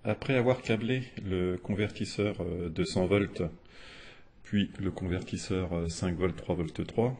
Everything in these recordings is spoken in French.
Après avoir câblé le convertisseur 200 volts, puis le convertisseur 5 volts 3 volts 3,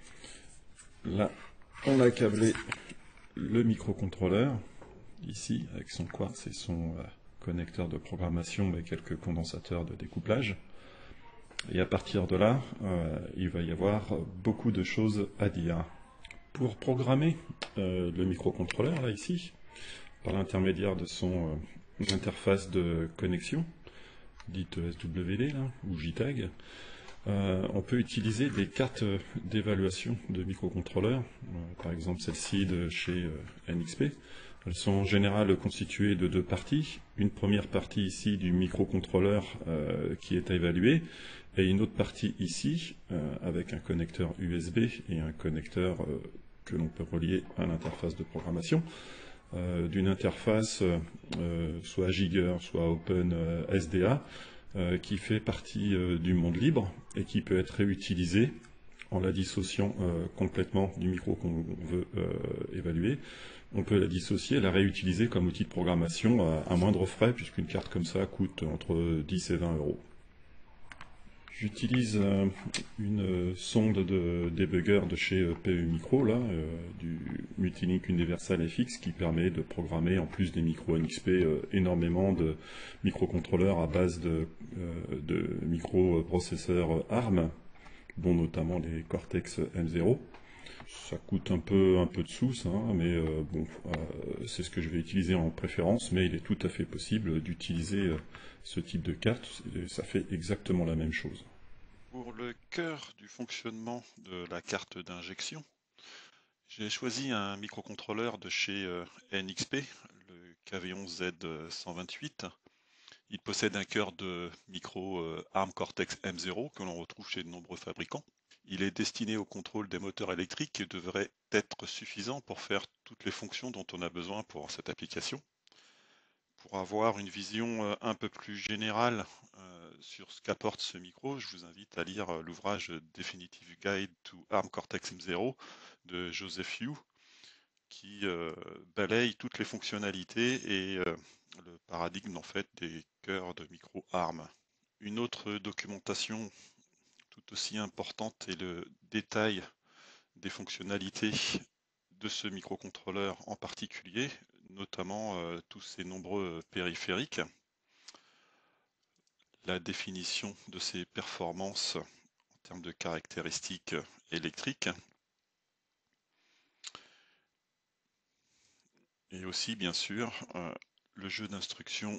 là on a câblé le microcontrôleur, ici avec son quartz et son connecteur de programmation et quelques condensateurs de découplage. Et à partir de là, il va y avoir beaucoup de choses à dire. Pour programmer le microcontrôleur, là ici, par l'intermédiaire de son interface de connexion, dite SWD là, ou JTAG, on peut utiliser des cartes d'évaluation de microcontrôleurs, par exemple celle-ci de chez NXP. Elles sont en général constituées de deux parties. Une première partie ici du microcontrôleur qui est à évaluer, et une autre partie ici avec un connecteur USB et un connecteur que l'on peut relier à l'interface de programmation. D'une interface soit Giger, soit OpenSDA, qui fait partie du monde libre et qui peut être réutilisée en la dissociant complètement du micro qu'on veut évaluer. On peut la dissocier et la réutiliser comme outil de programmation à moindre frais, puisqu'une carte comme ça coûte entre 10 et 20 euros. J'utilise une sonde de débugger de chez PE Micro, là, du Multilink Universal FX, qui permet de programmer, en plus des micros NXP, énormément de microcontrôleurs à base de microprocesseurs ARM, dont notamment les Cortex M0. Ça coûte un peu de sous, ça, mais bon, c'est ce que je vais utiliser en préférence, mais il est tout à fait possible d'utiliser ce type de carte, et ça fait exactement la même chose. Pour le cœur du fonctionnement de la carte d'injection, j'ai choisi un microcontrôleur de chez NXP, le KV11Z128. Il possède un cœur de micro ARM Cortex M0 que l'on retrouve chez de nombreux fabricants. Il est destiné au contrôle des moteurs électriques et devrait être suffisant pour faire toutes les fonctions dont on a besoin pour cette application. Pour avoir une vision un peu plus générale sur ce qu'apporte ce micro, je vous invite à lire l'ouvrage Definitive Guide to ARM Cortex M0 de Joseph Yu, qui balaye toutes les fonctionnalités et le paradigme en fait des cœurs de micro ARM. Une autre documentation tout aussi importante est le détail des fonctionnalités de ce microcontrôleur en particulier, notamment tous ces nombreux périphériques, la définition de ses performances en termes de caractéristiques électriques, et aussi bien sûr le jeu d'instructions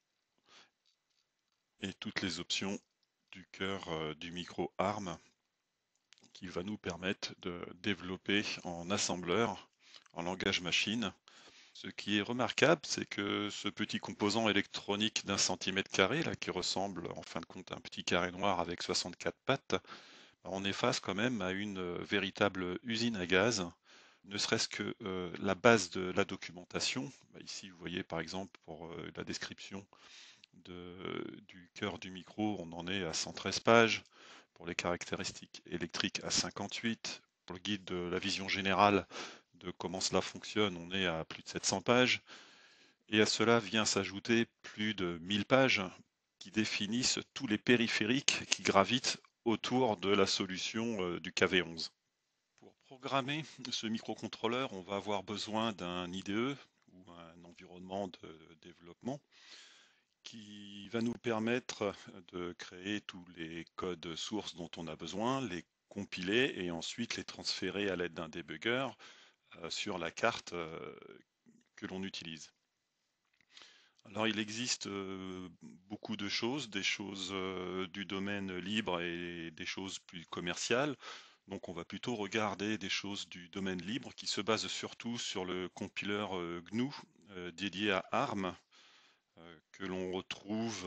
et toutes les options du cœur du micro ARM qui va nous permettre de développer en assembleur, en langage machine. Ce qui est remarquable, c'est que ce petit composant électronique d'un centimètre carré, là, qui ressemble en fin de compte à un petit carré noir avec 64 pattes, on est face quand même à une véritable usine à gaz, ne serait-ce que la base de la documentation. Ici, vous voyez par exemple pour la description du cœur du micro, on en est à 113 pages, pour les caractéristiques électriques à 58, pour le guide de la vision générale de comment cela fonctionne, on est à plus de 700 pages, et à cela vient s'ajouter plus de 1000 pages qui définissent tous les périphériques qui gravitent autour de la solution du KV11. Pour programmer ce microcontrôleur, on va avoir besoin d'un IDE ou un environnement de développement qui va nous permettre de créer tous les codes sources dont on a besoin, les compiler et ensuite les transférer à l'aide d'un debugger sur la carte que l'on utilise. Alors il existe beaucoup de choses, des choses du domaine libre et des choses plus commerciales. Donc on va plutôt regarder des choses du domaine libre qui se basent surtout sur le compiler GNU dédié à ARM que l'on retrouve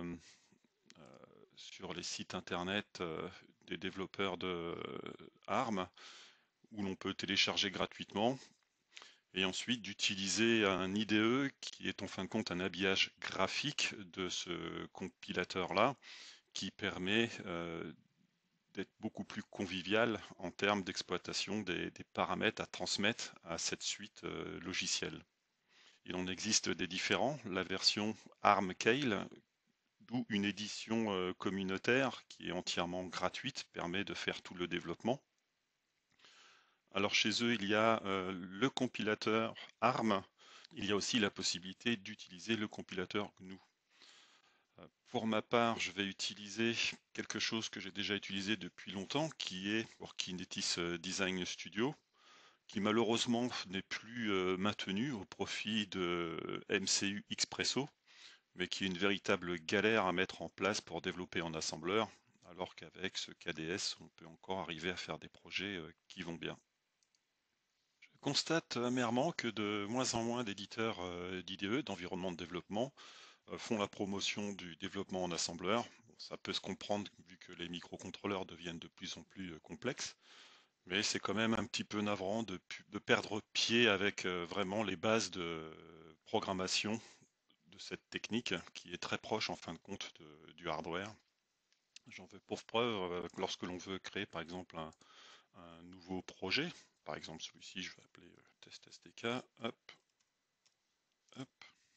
sur les sites internet des développeurs de ARM où l'on peut télécharger gratuitement et ensuite d'utiliser un IDE qui est en fin de compte un habillage graphique de ce compilateur-là qui permet d'être beaucoup plus convivial en termes d'exploitation des paramètres à transmettre à cette suite logicielle. Il en existe des différents. La version ARM Keil, d'où une édition communautaire qui est entièrement gratuite, permet de faire tout le développement. Alors chez eux, il y a le compilateur ARM. Il y a aussi la possibilité d'utiliser le compilateur GNU. Pour ma part, je vais utiliser quelque chose que j'ai déjà utilisé depuis longtemps, qui est pour Kinetis Design Studio, qui malheureusement n'est plus maintenu au profit de MCU Expresso, mais qui est une véritable galère à mettre en place pour développer en assembleur, alors qu'avec ce KDS, on peut encore arriver à faire des projets qui vont bien. Je constate amèrement que de moins en moins d'éditeurs d'IDE, d'environnement de développement, font la promotion du développement en assembleur. Bon, ça peut se comprendre vu que les microcontrôleurs deviennent de plus en plus complexes, mais c'est quand même un petit peu navrant de perdre pied avec vraiment les bases de programmation de cette technique qui est très proche en fin de compte du hardware. J'en veux pour preuve lorsque l'on veut créer par exemple un nouveau projet, par exemple celui-ci je vais appeler test SDK, hop, hop,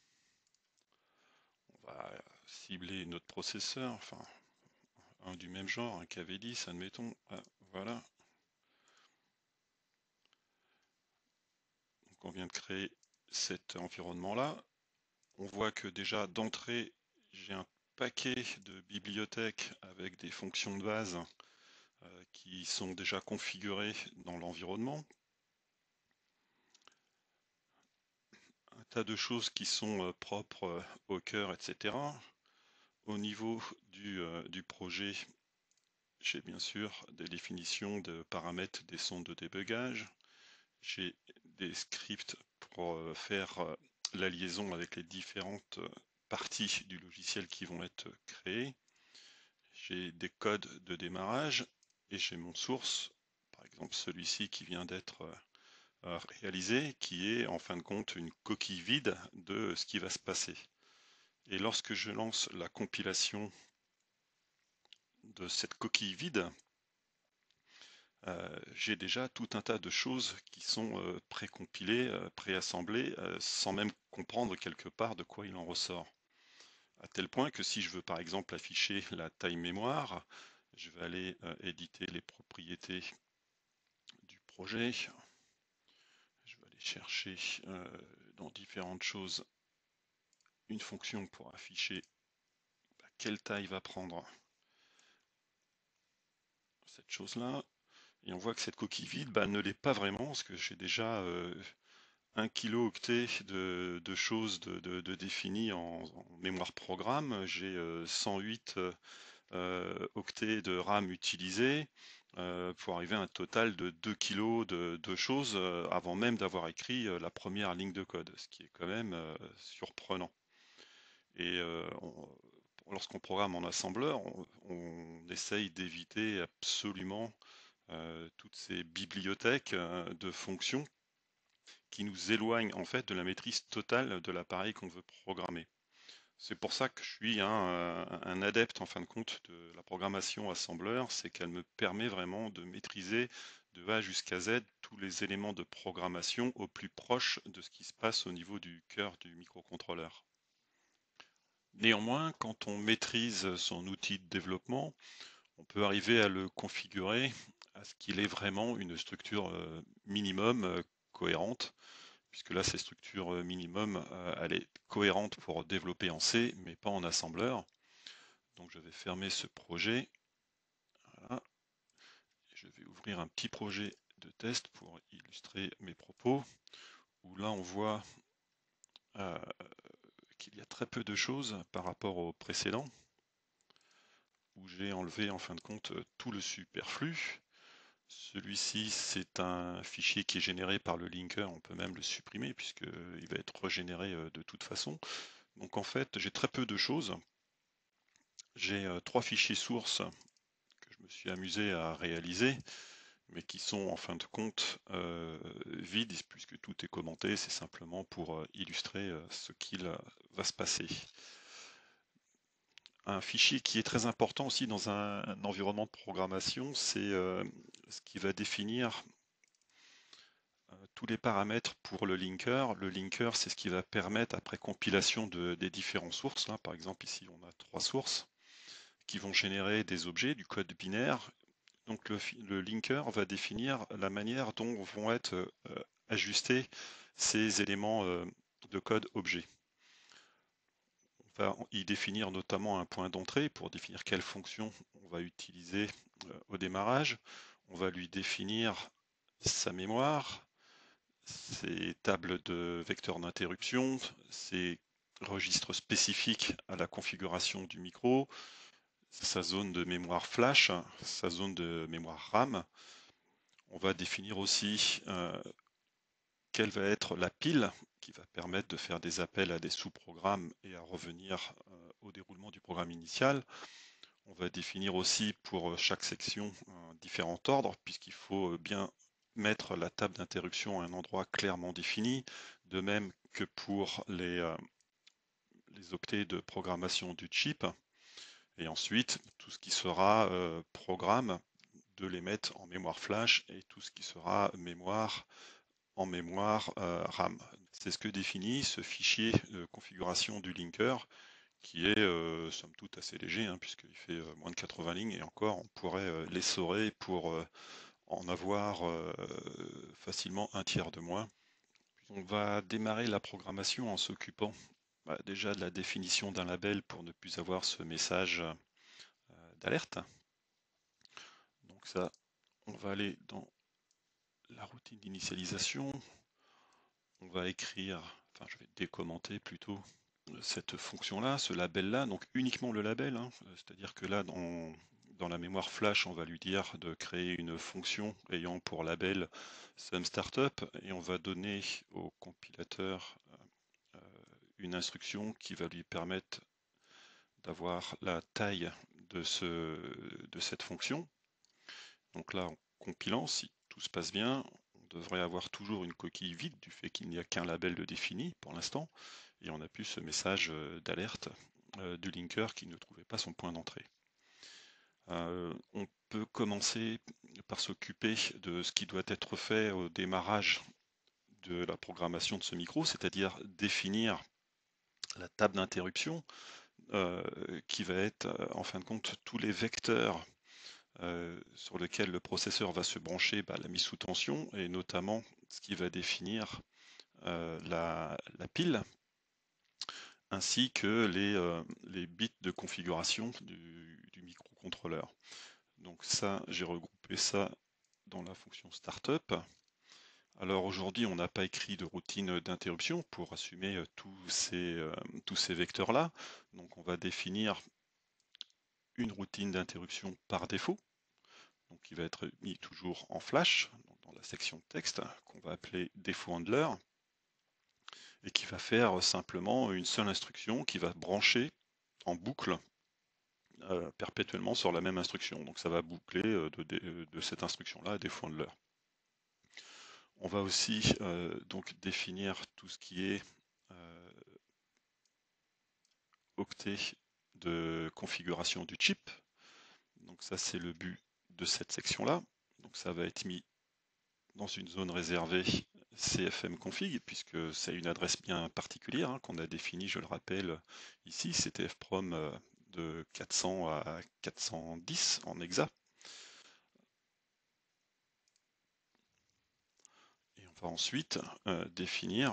on va cibler notre processeur, enfin un du même genre, un KV10 admettons, ah, voilà. Donc on vient de créer cet environnement là. On voit que déjà d'entrée j'ai un paquet de bibliothèques avec des fonctions de base qui sont déjà configurées dans l'environnement. Un tas de choses qui sont propres au cœur, etc. Au niveau du projet, j'ai bien sûr des définitions de paramètres des sondes de débugage. J'ai des scripts pour faire la liaison avec les différentes parties du logiciel qui vont être créées. J'ai des codes de démarrage et j'ai mon source, par exemple celui-ci qui vient d'être réalisé, qui est en fin de compte une coquille vide de ce qui va se passer. Et lorsque je lance la compilation de cette coquille vide, j'ai déjà tout un tas de choses qui sont précompilées, préassemblées, sans même comprendre quelque part de quoi il en ressort. À tel point que si je veux par exemple afficher la taille mémoire, je vais aller éditer les propriétés du projet. Je vais aller chercher dans différentes choses une fonction pour afficher quelle taille va prendre cette chose-là. Et on voit que cette coquille vide ne l'est pas vraiment, parce que j'ai déjà 1 kilo-octet de choses de définies en mémoire programme. J'ai 108 octets de RAM utilisés pour arriver à un total de 2 kilos de choses avant même d'avoir écrit la première ligne de code, ce qui est quand même surprenant. Et lorsqu'on programme en assembleur, on essaye d'éviter absolument toutes ces bibliothèques de fonctions qui nous éloignent en fait de la maîtrise totale de l'appareil qu'on veut programmer. C'est pour ça que je suis un adepte en fin de compte de la programmation assembleur, c'est qu'elle me permet vraiment de maîtriser de A jusqu'à Z tous les éléments de programmation au plus proche de ce qui se passe au niveau du cœur du microcontrôleur. Néanmoins, quand on maîtrise son outil de développement, on peut arriver à le configurer à ce qu'il ait vraiment une structure minimum cohérente, puisque là, cette structure minimum, elle est cohérente pour développer en C, mais pas en assembleur. Donc je vais fermer ce projet. Voilà. Je vais ouvrir un petit projet de test pour illustrer mes propos, où là on voit qu'il y a très peu de choses par rapport au précédent, où j'ai enlevé en fin de compte tout le superflu. Celui-ci, c'est un fichier qui est généré par le linker, on peut même le supprimer puisqu'il va être régénéré de toute façon. Donc en fait, j'ai très peu de choses. J'ai 3 fichiers sources que je me suis amusé à réaliser, mais qui sont en fin de compte vides puisque tout est commenté, c'est simplement pour illustrer ce qu'il va se passer. Un fichier qui est très important aussi dans un environnement de programmation, c'est ce qui va définir tous les paramètres pour le linker. Le linker, c'est ce qui va permettre, après compilation des différentes sources, là, par exemple ici on a 3 sources, qui vont générer des objets, du code binaire. Donc le linker va définir la manière dont vont être ajustés ces éléments de code objet. On va y définir notamment un point d'entrée pour définir quelle fonction on va utiliser au démarrage. On va lui définir sa mémoire, ses tables de vecteurs d'interruption, ses registres spécifiques à la configuration du micro, sa zone de mémoire flash, sa zone de mémoire RAM. On va définir aussi quelle va être la pile qui va permettre de faire des appels à des sous-programmes et à revenir au déroulement du programme initial. On va définir aussi pour chaque section un différent ordre, puisqu'il faut bien mettre la table d'interruption à un endroit clairement défini, de même que pour les octets de programmation du chip. Et ensuite, tout ce qui sera programme, de les mettre en mémoire flash, et tout ce qui sera mémoire en mémoire RAM. C'est ce que définit ce fichier de configuration du linker, qui est somme toute assez léger, hein, puisqu'il fait moins de 80 lignes, et encore on pourrait l'essorer pour en avoir facilement un tiers de moins. On va démarrer la programmation en s'occupant déjà de la définition d'un label pour ne plus avoir ce message d'alerte. Donc ça, on va aller dans la routine d'initialisation. On va écrire, enfin je vais décommenter plutôt cette fonction-là, ce label-là, donc uniquement le label, hein. C'est-à-dire que là, dans la mémoire flash, on va lui dire de créer une fonction ayant pour label SumStartup, et on va donner au compilateur une instruction qui va lui permettre d'avoir la taille de cette fonction. Donc là, en compilant, si tout se passe bien, on devrait avoir toujours une coquille vide du fait qu'il n'y a qu'un label de défini pour l'instant, et on a plus ce message d'alerte du linker qui ne trouvait pas son point d'entrée. On peut commencer par s'occuper de ce qui doit être fait au démarrage de la programmation de ce micro, c'est-à-dire définir la table d'interruption qui va être en fin de compte tous les vecteurs sur lesquels le processeur va se brancher, la mise sous tension, et notamment ce qui va définir la pile, ainsi que les bits de configuration du microcontrôleur. Donc ça, j'ai regroupé ça dans la fonction startup. Alors aujourd'hui, on n'a pas écrit de routine d'interruption pour assumer tous ces vecteurs-là. Donc on va définir une routine d'interruption par défaut, donc qui va être mis toujours en flash, donc dans la section texte, qu'on va appeler défaut handler, et qui va faire simplement une seule instruction qui va brancher en boucle perpétuellement sur la même instruction. Donc ça va boucler de cette instruction-là à défaut handler. On va aussi donc définir tout ce qui est octet de configuration du chip. Donc ça, c'est le but de cette section-là. Donc ça va être mis dans une zone réservée CFM config, puisque c'est une adresse bien particulière qu'on a définie, je le rappelle, ici, c'était fprom de 400 à 410 en hexa. Et on va ensuite définir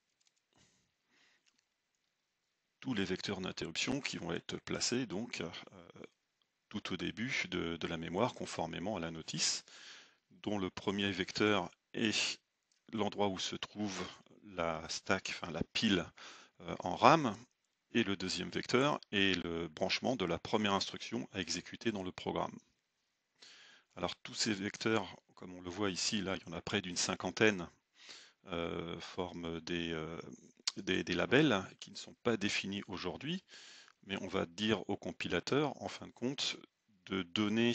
tous les vecteurs d'interruption qui vont être placés donc tout au début de la mémoire conformément à la notice, dont le premier vecteur est l'endroit où se trouve la stack, enfin la pile en RAM, et le deuxième vecteur est le branchement de la première instruction à exécuter dans le programme. Alors tous ces vecteurs, comme on le voit ici, là il y en a près d'une cinquantaine, forment des labels qui ne sont pas définis aujourd'hui, mais on va dire au compilateur, en fin de compte, de donner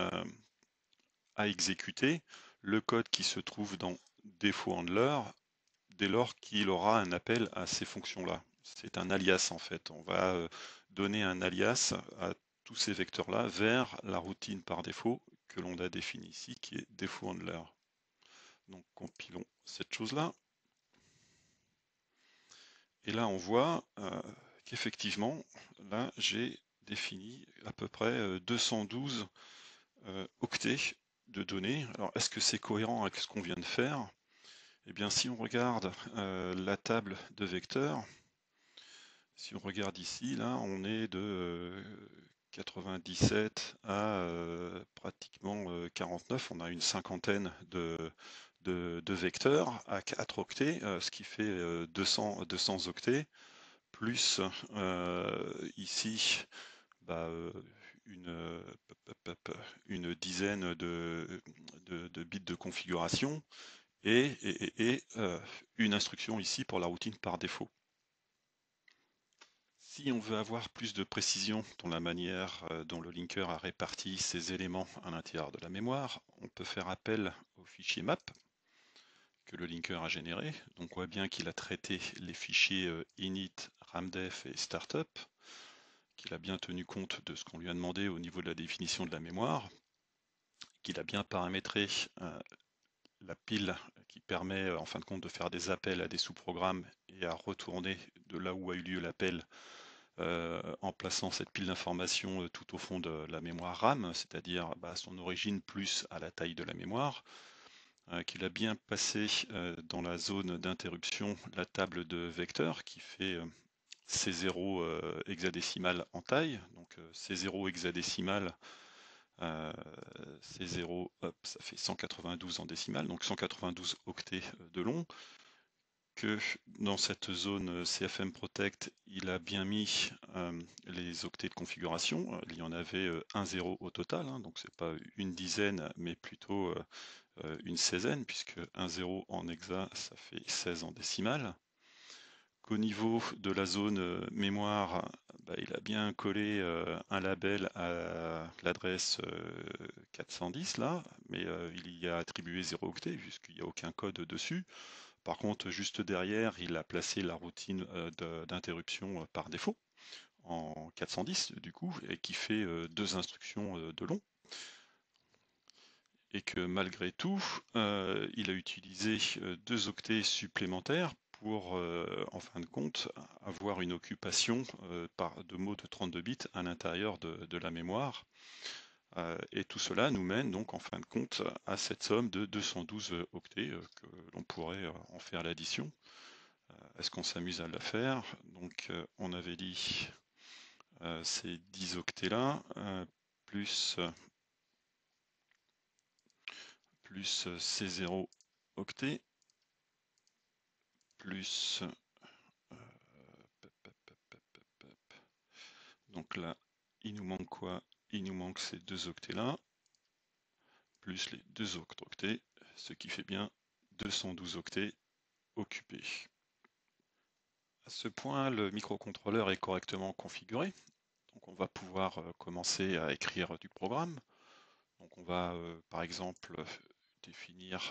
à exécuter le code qui se trouve dans défaut handler dès lors qu'il aura un appel à ces fonctions-là. C'est un alias en fait. On va donner un alias à tous ces vecteurs-là vers la routine par défaut que l'on a définie ici, qui est défaut handler. Donc compilons cette chose-là. Et là, on voit qu'effectivement, là, j'ai défini à peu près 212 octets de données. Alors, est-ce que c'est cohérent avec ce qu'on vient de faire? Eh bien, si on regarde la table de vecteurs, si on regarde ici, là, on est de 97 à pratiquement 49. On a une cinquantaine de vecteurs à 4 octets, ce qui fait 200 octets, plus ici bah, une dizaine de bits de configuration et une instruction ici pour la routine par défaut. Si on veut avoir plus de précision dans la manière dont le linker a réparti ces éléments à l'intérieur de la mémoire, on peut faire appel au fichier map que le linker a généré. Donc on voit bien qu'il a traité les fichiers init, ramdef et startup, qu'il a bien tenu compte de ce qu'on lui a demandé au niveau de la définition de la mémoire, qu'il a bien paramétré la pile qui permet en fin de compte de faire des appels à des sous-programmes et à retourner de là où a eu lieu l'appel en plaçant cette pile d'informations tout au fond de la mémoire RAM, c'est-à-dire son origine plus à la taille de la mémoire, qu'il a bien passé dans la zone d'interruption la table de vecteurs qui fait C0 hexadécimal en taille, donc C0 hexadécimal, C0, hop, ça fait 192 en décimale, donc 192 octets de long, que dans cette zone CFM Protect, il a bien mis les octets de configuration. Il y en avait un 0 au total, hein, donc c'est pas une dizaine, mais plutôt une seizaine, puisque un 0 en hexa, ça fait 16 en décimale. Qu'au niveau de la zone mémoire, il a bien collé un label à l'adresse 410 là, mais il y a attribué 0 octet puisqu'il n'y a aucun code dessus. Par contre, juste derrière, il a placé la routine d'interruption par défaut en 410 du coup, et qui fait deux instructions de long. Et que malgré tout, il a utilisé 2 octets supplémentaires pour, en fin de compte, avoir une occupation de mots de 32 bits à l'intérieur de la mémoire. Et tout cela nous mène donc en fin de compte à cette somme de 212 octets que l'on pourrait en faire l'addition. Est-ce qu'on s'amuse à la faire? Donc on avait dit ces 10 octets-là, plus C0 octets, plus donc là, il nous manque quoi? Il nous manque ces 2 octets-là, plus les 2 autres octets, ce qui fait bien 212 octets occupés. À ce point, le microcontrôleur est correctement configuré. Donc on va pouvoir commencer à écrire du programme. Donc on va par exemple définir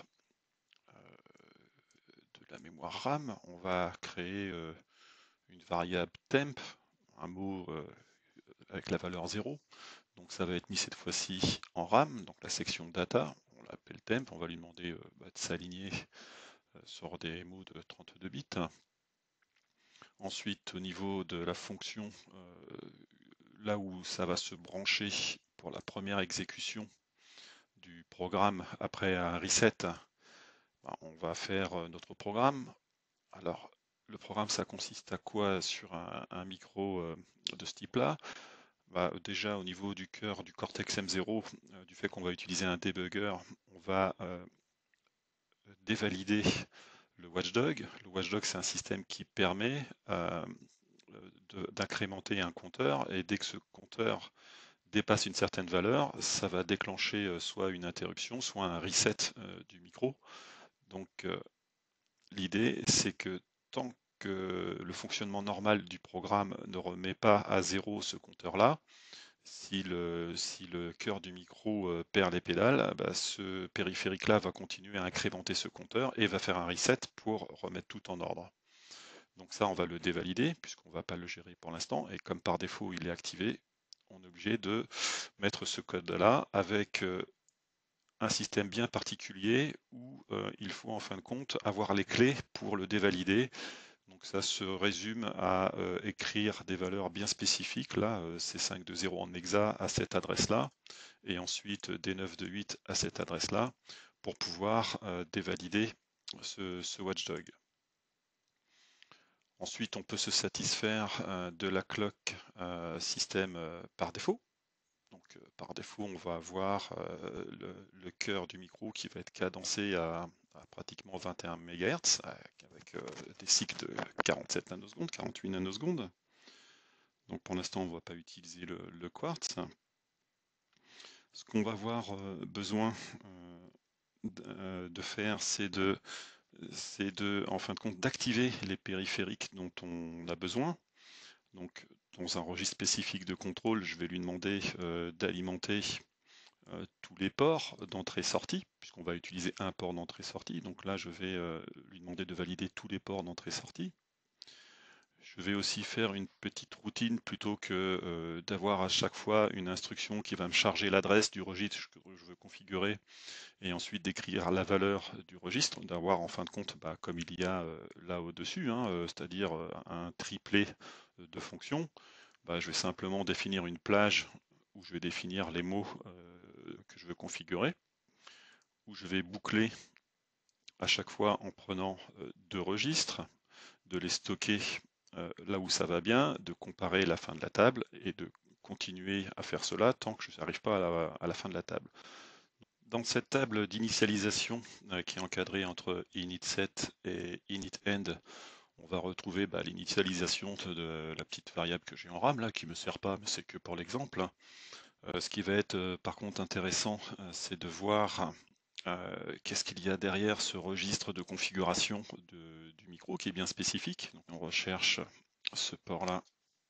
de la mémoire RAM. On va créer une variable temp, un mot avec la valeur 0. Donc ça va être mis cette fois-ci en RAM, donc la section data, on l'appelle temp, on va lui demander de s'aligner sur des mots de 32 bits. Ensuite, au niveau de la fonction, là où ça va se brancher pour la première exécution du programme après un reset, on va faire notre programme. Alors, le programme, ça consiste à quoi sur un micro de ce type-là? Déjà, au niveau du cœur du Cortex M0, du fait qu'on va utiliser un debugger, on va dévalider le watchdog. Le watchdog, c'est un système qui permet d'incrémenter un compteur, et dès que ce compteur dépasse une certaine valeur, ça va déclencher soit une interruption, soit un reset du micro. Donc l'idée, c'est que tant que le fonctionnement normal du programme ne remet pas à zéro ce compteur-là, si le cœur du micro perd les pédales, ce périphérique-là va continuer à incrémenter ce compteur et va faire un reset pour remettre tout en ordre. Donc ça, on va le dévalider puisqu'on ne va pas le gérer pour l'instant. Et comme par défaut, il est activé, on est obligé de mettre ce code-là avec un système bien particulier où il faut en fin de compte avoir les clés pour le dévalider. Donc ça se résume à écrire des valeurs bien spécifiques, là, C520 en hexa à cette adresse-là, et ensuite D928 à cette adresse-là, pour pouvoir dévalider ce watchdog. Ensuite, on peut se satisfaire de la clock système par défaut. Donc par défaut, on va avoir le cœur du micro qui va être cadencé à pratiquement 21 MHz avec des cycles de 47 nanosecondes, 48 nanosecondes. Donc pour l'instant, on ne va pas utiliser le quartz. Ce qu'on va avoir besoin de faire, c'est en fin de compte d'activer les périphériques dont on a besoin. Donc dans un registre spécifique de contrôle, je vais lui demander d'alimenter tous les ports d'entrée-sortie, puisqu'on va utiliser un port d'entrée-sortie. Donc là, je vais lui demander de valider tous les ports d'entrée-sortie. Je vais aussi faire une petite routine plutôt que d'avoir à chaque fois une instruction qui va me charger l'adresse du registre que je veux configurer et ensuite d'écrire la valeur du registre, d'avoir en fin de compte, comme il y a là au-dessus, hein, c'est-à-dire un triplet de fonctions. Je vais simplement définir une plage où je vais définir les mots que je veux configurer, où je vais boucler à chaque fois en prenant deux registres, de les stocker là où ça va bien, de comparer la fin de la table et de continuer à faire cela tant que je n'arrive pas à la fin de la table. Dans cette table d'initialisation qui est encadrée entre init_set et init_end, on va retrouver l'initialisation de la petite variable que j'ai en RAM là, qui ne me sert pas, mais c'est que pour l'exemple. Ce qui va être par contre intéressant, c'est de voir qu'est-ce qu'il y a derrière ce registre de configuration du micro qui est bien spécifique. Donc on recherche ce port-là.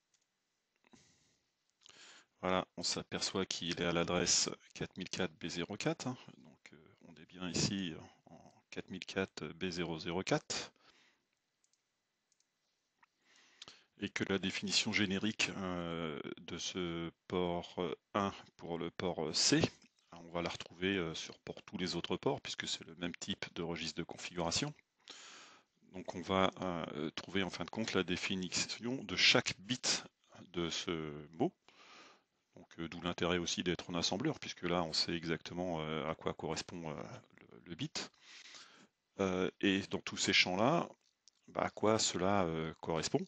Voilà, on s'aperçoit qu'il est à l'adresse 4004B04. Donc on est bien ici en 4004B004. Et que la définition générique de ce port 1 pour le port C, on va la retrouver pour tous les autres ports puisque c'est le même type de registre de configuration. Donc on va trouver en fin de compte la définition de chaque bit de ce mot. Donc d'où l'intérêt aussi d'être en assembleur puisque là on sait exactement à quoi correspond le bit. Et dans tous ces champs-là, à quoi cela correspond.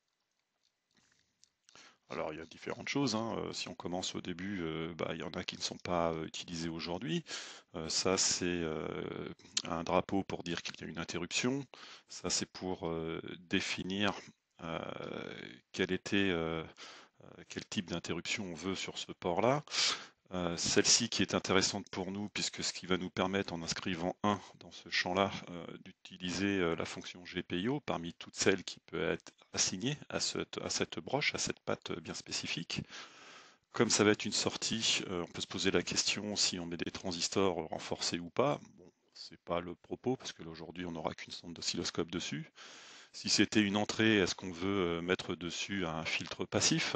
Alors, il y a différentes choses, hein. Si on commence au début, il y en a qui ne sont pas utilisés aujourd'hui. Ça, c'est un drapeau pour dire qu'il y a une interruption. Ça, c'est pour définir euh, quel était, quel type d'interruption on veut sur ce port-là. Celle-ci qui est intéressante pour nous, puisque ce qui va nous permettre, en inscrivant 1 dans ce champ-là, d'utiliser la fonction GPIO parmi toutes celles qui peuvent être assignées à cette broche, à cette patte bien spécifique. Comme ça va être une sortie, on peut se poser la question si on met des transistors renforcés ou pas. Bon, c'est pas le propos, parce que aujourd'hui on n'aura qu'une sonde d'oscilloscope dessus. Si c'était une entrée, est-ce qu'on veut mettre dessus un filtre passif?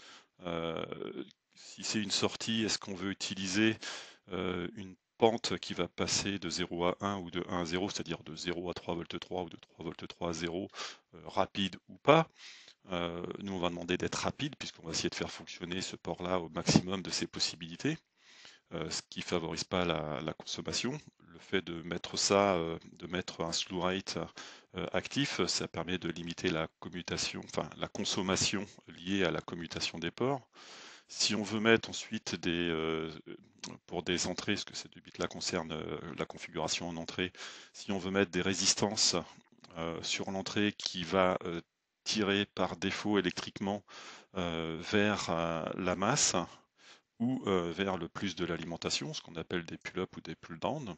Si c'est une sortie, est-ce qu'on veut utiliser une pente qui va passer de 0 à 1 ou de 1 à 0, c'est-à-dire de 0 à 3,3 V ou de 3,3 V à 0, rapide ou pas? Nous, on va demander d'être rapide puisqu'on va essayer de faire fonctionner ce port-là au maximum de ses possibilités, ce qui ne favorise pas la consommation. Le fait de mettre de mettre un slew rate actif, ça permet de limiter la commutation, enfin la consommation liée à la commutation des ports. Si on veut mettre ensuite pour des entrées, parce que ces deux bits-là concernent la configuration en entrée, si on veut mettre des résistances sur l'entrée qui va tirer par défaut électriquement vers la masse ou vers le plus de l'alimentation, ce qu'on appelle des pull-up ou des pull-down.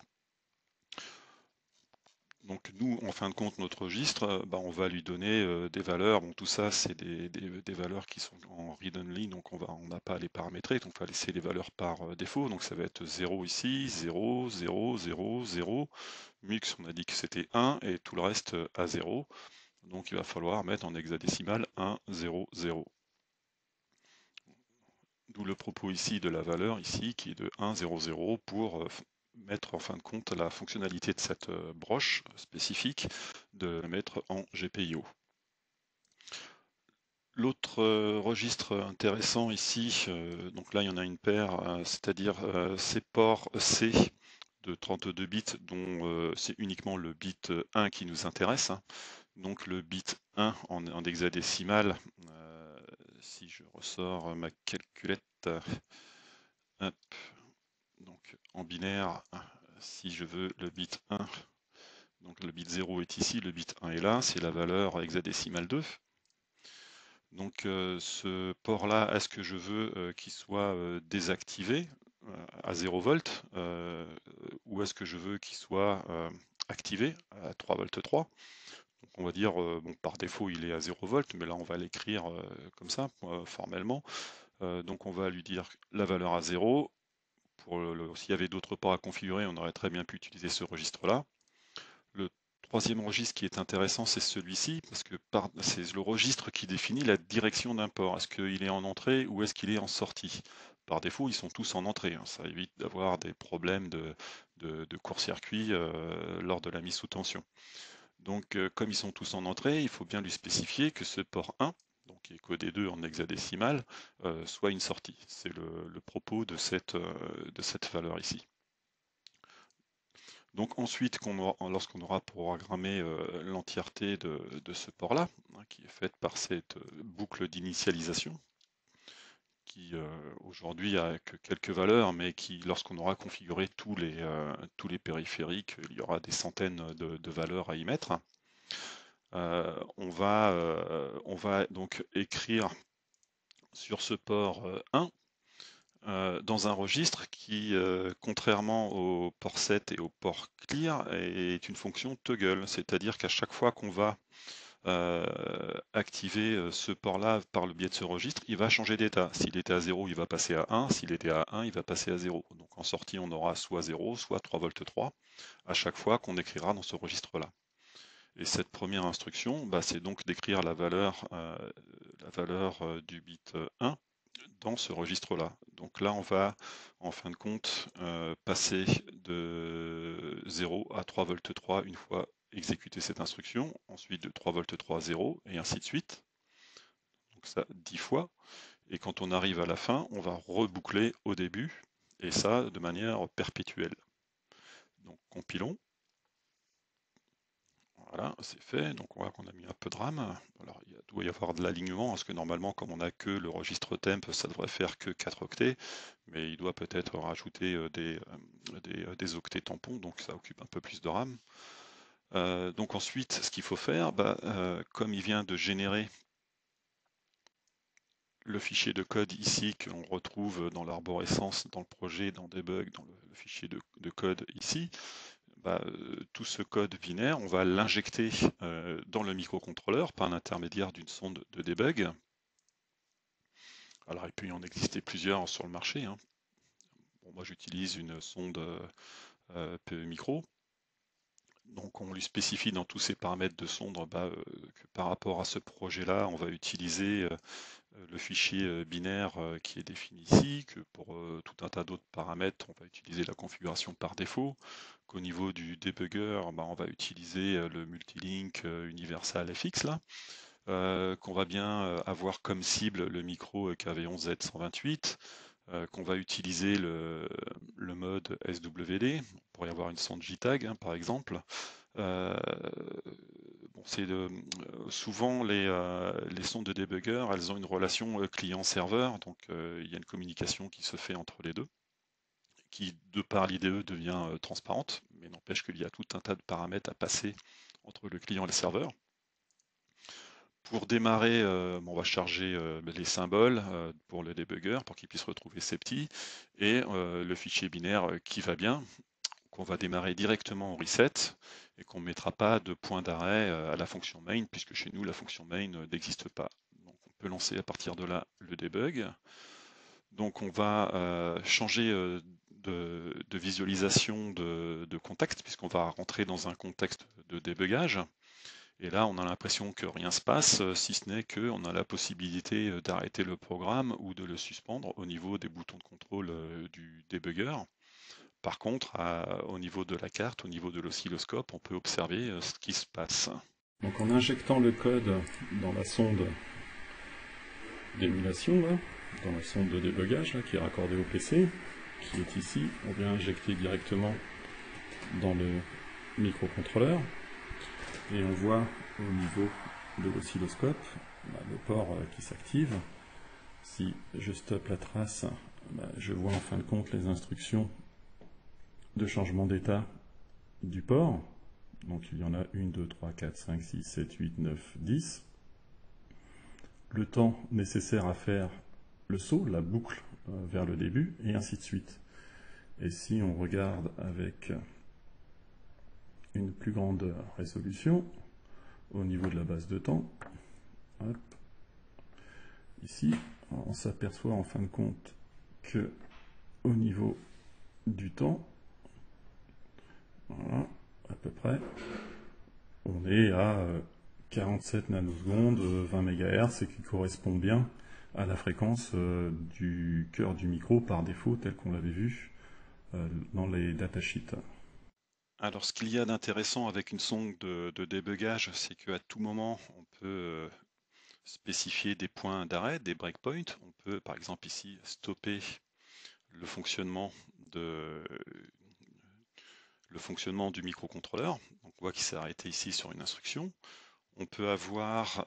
Donc nous, en fin de compte, notre registre, on va lui donner des valeurs. Bon, tout ça, c'est des valeurs qui sont en read-only, donc on n'a pas à les paramétrer, donc on va laisser les valeurs par défaut. Donc ça va être 0 ici, 0, 0, 0, 0. Mux, on a dit que c'était 1 et tout le reste à 0. Donc il va falloir mettre en hexadécimal 1, 0, 0. D'où le propos ici de la valeur ici qui est de 1, 0, 0 pour mettre en fin de compte la fonctionnalité de cette broche spécifique de la mettre en GPIO. L'autre registre intéressant ici, donc là il y en a une paire, c'est-à-dire ces ports C de 32 bits dont c'est uniquement le bit 1 qui nous intéresse, hein. Donc le bit 1 en hexadécimal, si je ressors ma calculette, hop, donc en binaire, si je veux le bit 1, donc le bit 0 est ici, le bit 1 est là, c'est la valeur hexadécimale 2. Donc ce port-là, est-ce que je veux qu'il soit désactivé à 0 volts ou est-ce que je veux qu'il soit activé à 3 volts 3? Donc on va dire, bon, par défaut il est à 0 volts, mais là on va l'écrire comme ça, formellement. Donc on va lui dire la valeur à 0. S'il y avait d'autres ports à configurer, on aurait très bien pu utiliser ce registre-là. Le troisième registre qui est intéressant, c'est celui-ci, parce que c'est le registre qui définit la direction d'un port. Est-ce qu'il est en entrée ou est-ce qu'il est en sortie? Par défaut, ils sont tous en entrée, hein. Ça évite d'avoir des problèmes de court-circuit lors de la mise sous tension. Donc, comme ils sont tous en entrée, il faut bien lui spécifier que ce port 1, donc qui est codé 2 en hexadécimal, soit une sortie. C'est le propos de cette valeur ici. Donc ensuite, lorsqu'on aura programmé l'entièreté de ce port-là, hein, qui est faite par cette boucle d'initialisation, qui aujourd'hui a que quelques valeurs, mais qui, lorsqu'on aura configuré tous les périphériques, il y aura des centaines de valeurs à y mettre. On va donc écrire sur ce port 1 dans un registre qui, contrairement au port 7 et au port clear, est une fonction toggle, c'est-à-dire qu'à chaque fois qu'on va activer ce port-là par le biais de ce registre, il va changer d'état. S'il était à 0, il va passer à 1, s'il était à 1, il va passer à 0. Donc en sortie, on aura soit 0, soit 3 volts 3, à chaque fois qu'on écrira dans ce registre-là. Et cette première instruction, bah, c'est donc d'écrire la valeur du bit 1 dans ce registre-là. Donc là, on va, en fin de compte, passer de 0 à 3 volts 3 une fois exécuté cette instruction, ensuite de 3 volts 3 à 0, et ainsi de suite. Donc ça, 10 fois. Et quand on arrive à la fin, on va reboucler au début, et ça de manière perpétuelle. Donc compilons. Voilà, c'est fait. Donc on voit qu'on a mis un peu de RAM. Alors il doit y avoir de l'alignement, parce que normalement, comme on n'a que le registre temp, ça devrait faire que 4 octets, mais il doit peut-être rajouter des octets tampons, donc ça occupe un peu plus de RAM. Donc ensuite, ce qu'il faut faire, comme il vient de générer le fichier de code ici que l'on retrouve dans l'arborescence, dans le projet, dans debug, dans le fichier de code ici, tout ce code binaire, on va l'injecter dans le microcontrôleur par l'intermédiaire d'une sonde de debug. Alors il peut y en exister plusieurs sur le marché, hein. Bon, moi j'utilise une sonde PE micro. Donc on lui spécifie dans tous ces paramètres de sonde que par rapport à ce projet-là, on va utiliser le fichier binaire qui est défini ici, que pour tout un tas d'autres paramètres, on va utiliser la configuration par défaut, qu'au niveau du debugger, on va utiliser le multilink universal FX là, qu'on va bien avoir comme cible le micro KV11Z128, qu'on va utiliser le mode SWD, on pourrait y avoir une sonde JTAG hein, par exemple. Bon, souvent les sondes de debugger, elles ont une relation client-serveur, donc il y a une communication qui se fait entre les deux, qui de par l'IDE devient transparente, mais n'empêche qu'il y a tout un tas de paramètres à passer entre le client et le serveur. Pour démarrer, on va charger les symboles pour le debugger, pour qu'il puisse retrouver ses petits, et le fichier binaire qui va bien, qu'on va démarrer directement au reset, et qu'on ne mettra pas de point d'arrêt à la fonction main, puisque chez nous, la fonction main n'existe pas. Donc on peut lancer à partir de là le debug. Donc on va changer de visualisation de contexte, puisqu'on va rentrer dans un contexte de débugage. Et là, on a l'impression que rien ne se passe, si ce n'est qu'on a la possibilité d'arrêter le programme ou de le suspendre au niveau des boutons de contrôle du debugger. Par contre, au niveau de la carte, au niveau de l'oscilloscope, on peut observer ce qui se passe. Donc en injectant le code dans la sonde d'émulation, dans la sonde de débogage qui est raccordée au PC, qui est ici, on vient injecter directement dans le microcontrôleur et on voit au niveau de l'oscilloscope le port qui s'active. Si je stoppe la trace, je vois en fin de compte les instructions de changement d'état du port. Donc il y en a 1, 2, 3, 4, 5, 6, 7, 8, 9, 10. Le temps nécessaire à faire le saut, la boucle vers le début, et ainsi de suite. Et si on regarde avec une plus grande résolution, au niveau de la base de temps, hop, ici, on s'aperçoit en fin de compte que au niveau du temps, voilà, à peu près, on est à 47 nanosecondes, 20 MHz, et qui correspond bien à la fréquence du cœur du micro par défaut, tel qu'on l'avait vu dans les datasheets. Alors, ce qu'il y a d'intéressant avec une sonde de débugage, c'est qu'à tout moment, on peut spécifier des points d'arrêt, des breakpoints. On peut, par exemple, ici, stopper le fonctionnement du microcontrôleur. Donc, on voit qu'il s'est arrêté ici sur une instruction. On peut avoir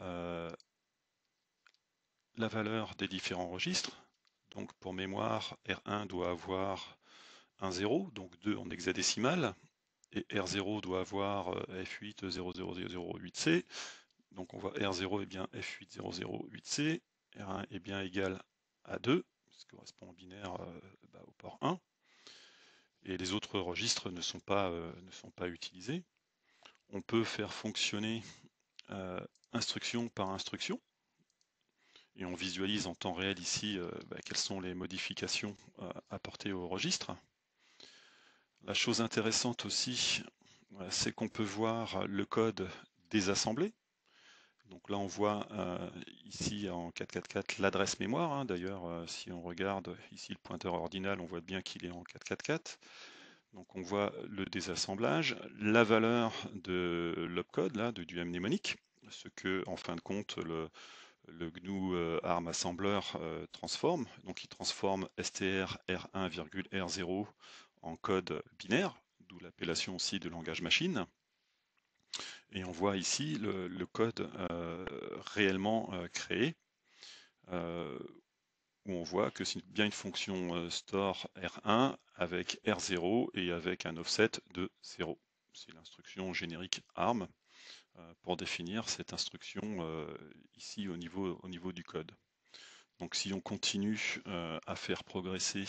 la valeur des différents registres. Donc, pour mémoire, R1 doit avoir un 0, donc 2 en hexadécimal. Et R0 doit avoir F8 00008C. Donc on voit R0 est bien F8 008C, R1 est bien égal à 2, ce qui correspond au binaire au port 1. Et les autres registres ne sont pas utilisés. On peut faire fonctionner instruction par instruction. Et on visualise en temps réel ici quelles sont les modifications apportées au registre. La chose intéressante aussi, c'est qu'on peut voir le code désassemblé. Donc là, on voit ici en 444 l'adresse mémoire. D'ailleurs, si on regarde ici le pointeur ordinal, on voit bien qu'il est en 444. Donc on voit le désassemblage, la valeur de l'opcode, du mnémonique, ce que, en fin de compte, le GNU ARM Assembler transforme. Donc il transforme str r1,r0 en code binaire, d'où l'appellation aussi de langage machine. Et on voit ici le code réellement créé, où on voit que c'est bien une fonction store R1 avec R0 et avec un offset de 0. C'est l'instruction générique ARM pour définir cette instruction ici au niveau du code. Donc si on continue à faire progresser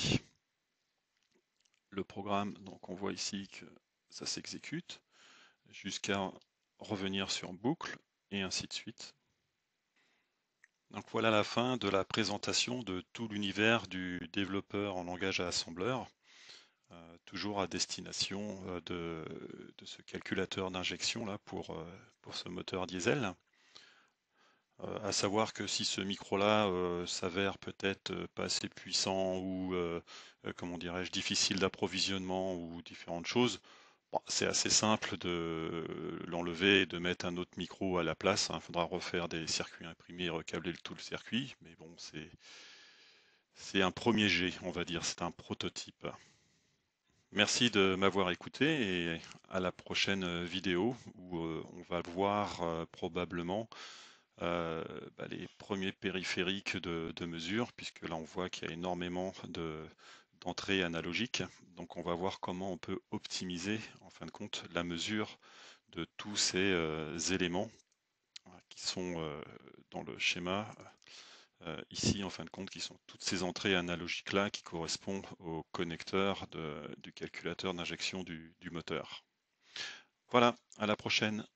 le programme, donc on voit ici que ça s'exécute jusqu'à revenir sur boucle et ainsi de suite. Donc voilà la fin de la présentation de tout l'univers du développeur en langage à assembleur, toujours à destination de ce calculateur d'injection là pour ce moteur diesel. À savoir que si ce micro-là s'avère peut-être pas assez puissant ou, comment dirais-je, difficile d'approvisionnement ou différentes choses, bon, c'est assez simple de l'enlever et de mettre un autre micro à la place. Il faudra refaire des circuits imprimés, recabler tout le circuit, mais bon, c'est un premier jet, on va dire, c'est un prototype. Merci de m'avoir écouté et à la prochaine vidéo où on va voir probablement les premiers périphériques de mesure, puisque là on voit qu'il y a énormément d'entrées analogiques. Donc on va voir comment on peut optimiser en fin de compte la mesure de tous ces éléments qui sont dans le schéma ici en fin de compte, qui sont toutes ces entrées analogiques là qui correspondent au connecteur du calculateur d'injection du moteur. Voilà, à la prochaine.